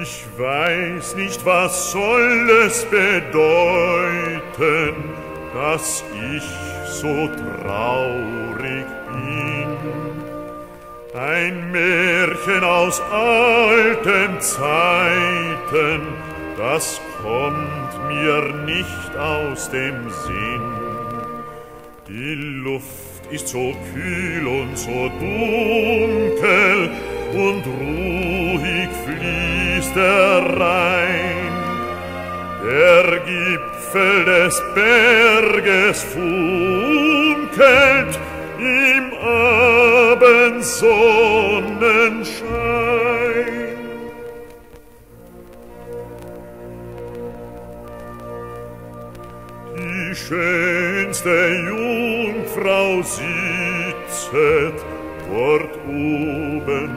Ich weiß nicht, was soll es bedeuten, dass ich so traurig bin. Ein Märchen aus alten Zeiten, das kommt mir nicht aus dem Sinn. Die Luft ist so kühl und so dunkel und ruhig fließt der Rhein. Der Gipfel des Berges funkelt im Abendsonnenschein. Die schönste Jungfrau sitzet dort oben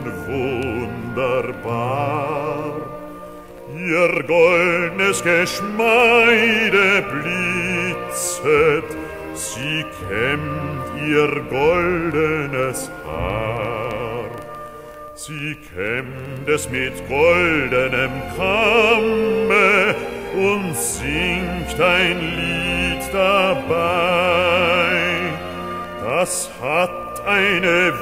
wunderbar. Ihr goldnes Geschmeide blitzet, sie kämmt ihr goldenes Haar. Sie kämmt es mit goldenem Kamme und singt ein Lied dabei. Das hat eine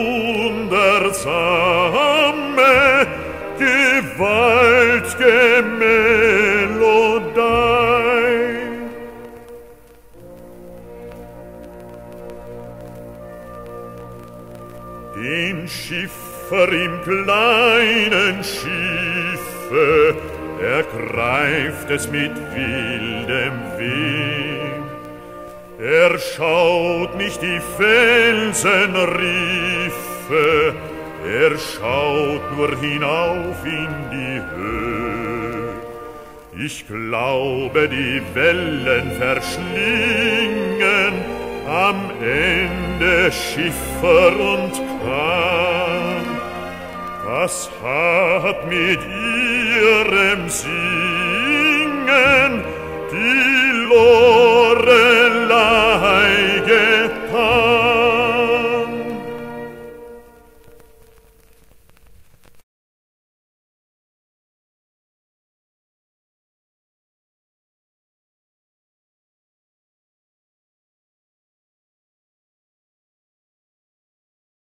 wundersame, gewaltige Melodie. Den Schiffer im kleinen Schiffe ergreift es mit wildem Wind. Er schaut nicht die Felsenriffe, er schaut nur hinauf in die Höhe. Ich glaube, die Wellen verschlingen am Ende Schiffer und Kahn. Was hat mit ihrem Singen die Leute